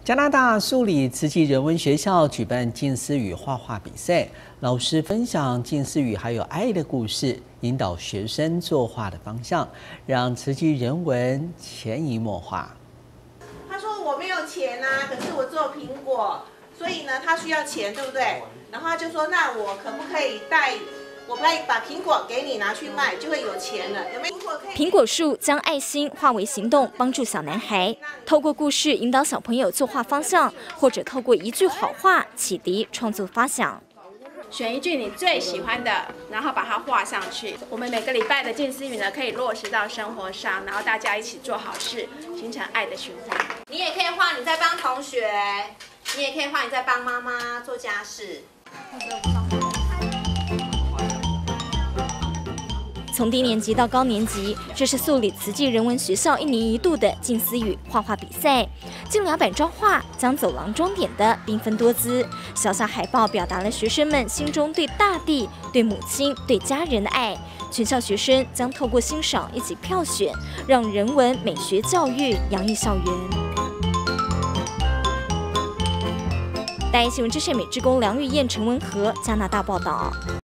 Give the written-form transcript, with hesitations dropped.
加拿大素里慈济人文学校举办近似语画画比赛，老师分享近似语还有爱的故事，引导学生作画的方向，让慈济人文潜移默化。 他说我没有钱啊，可是我做苹果，所以呢他需要钱，对不对？然后他就说那我可不可以我可以把苹果给你拿去卖，就会有钱了，有没有？ 苹果树将爱心化为行动，帮助小男孩透过故事引导小朋友作画方向，或者透过一句好话启迪创作发想。 选一句你最喜欢的，然后把它画上去。我们每个礼拜的近似语呢，可以落实到生活上，然后大家一起做好事，形成爱的循环。 你也可以画你在帮同学，你也可以画你在帮妈妈做家事。 从低年级到高年级，这是素里慈济人文学校1年1度的近似语画画比赛。近200张画将走廊装点的缤纷多姿，小小海报表达了学生们心中对大地、对母亲、对家人的爱。全校学生将透过欣赏一起票选，让人文美学教育洋溢校园。大爱新闻支线美职工梁玉燕、陈文和加拿大报道。